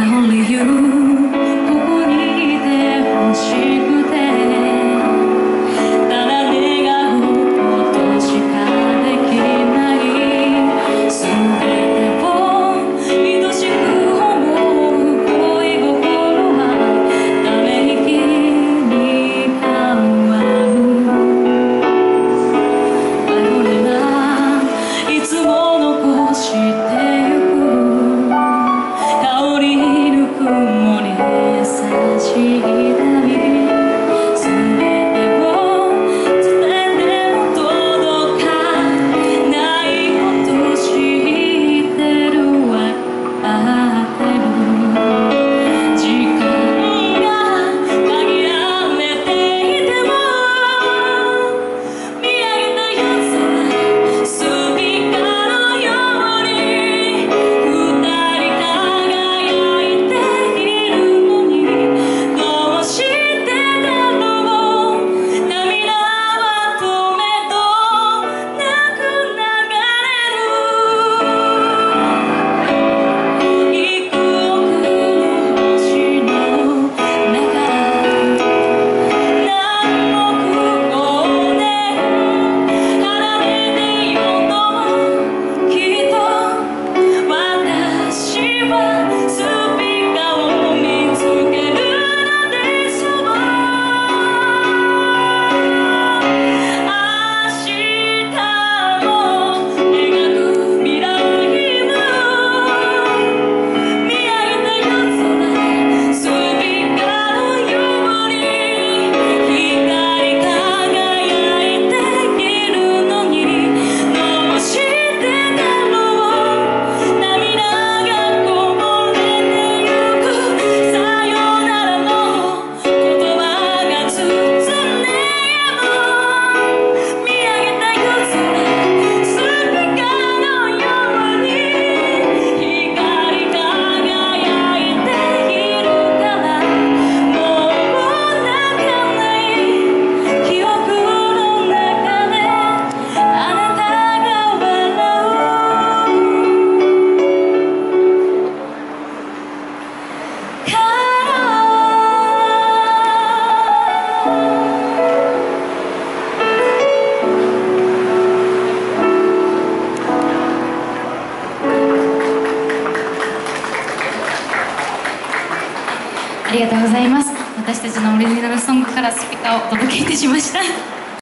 only you ここにいてほしくてただ願うことしかできないすべてを愛しく思う恋心はため息に変わるこれがいつも残してゆく香りぬくもり優しい旅すべてを伝えても届かないこと知ってるわってる時間が限られていても見上げた夜空スピーカーのように二人輝いているのにどうしてだろう涙は止めどなく流れる幾億の星の中何億光年離れてようともきっと私はスピーカーを見つけるのでしょう明日も描く未来も見上げた夜空スピーカーのように光り輝いているのにどうしてだろう涙がこぼれてゆくさよならの言葉が包んでも見上げた夜空スピーカーのように光り輝いているからもう泣かない記憶の中であなたが笑うからありがとうございます。私たちのオリジナルソングからスピーカーをお届けいたしました。